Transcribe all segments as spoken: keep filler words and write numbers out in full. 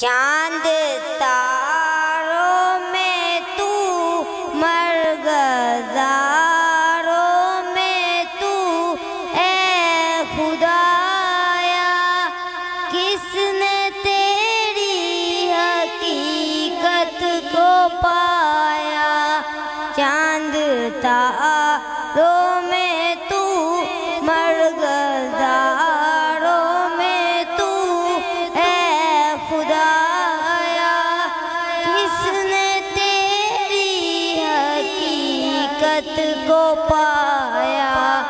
چاند تاروں میں تو، مرغزاروں میں تو، اے خدایا کس نے تیری حقیقت کو پایا؟ چاند تاروں میں تو، مرغزاروں میں تو، اے خدایا کس نے تیری حقیقت کو پایا؟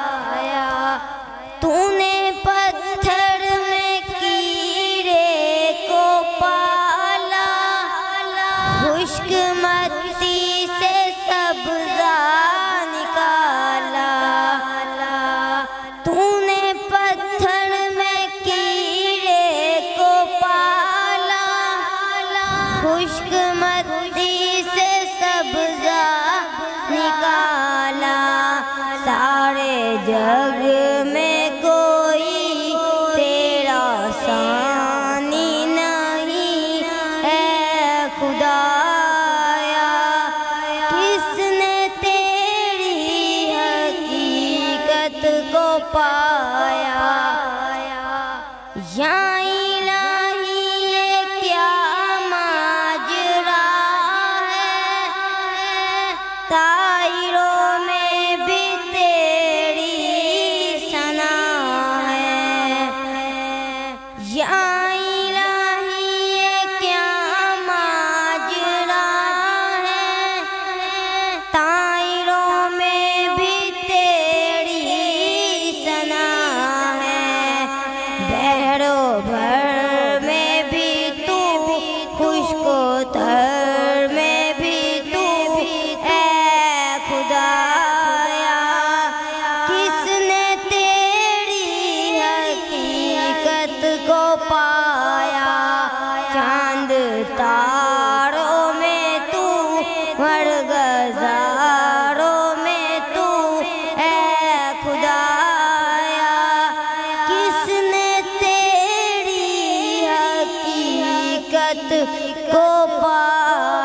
تو نے پتھر میں کیڑے کو پالا، خشک مٹی سے سبزہ نکالا۔ تو نے پتھر میں کیڑے کو پالا، خشک مٹی سے سبزہ نکالا۔ سارے جگ میں کوئی تیرا ثانی نہیں، اے خدایا کس نے تیری حقیقت کو پایا؟ یا الہی یہ کیا ماجرا ہے، طائروں میں بھی تیری ثنا ہے۔ یا الہی یہ کیا ماجرا ہے، طائروں میں بھی تیری ثنا ہے۔ بحر و بھر میں بھی تو، خشک و تر میں بھی تو، اے خدایا کس نے تیری حقیقت کو پایا؟ چاند تاروں میں تو، مرغزاروں میں تو، اے خدایا کس نے تیری حقیقت کو پایا؟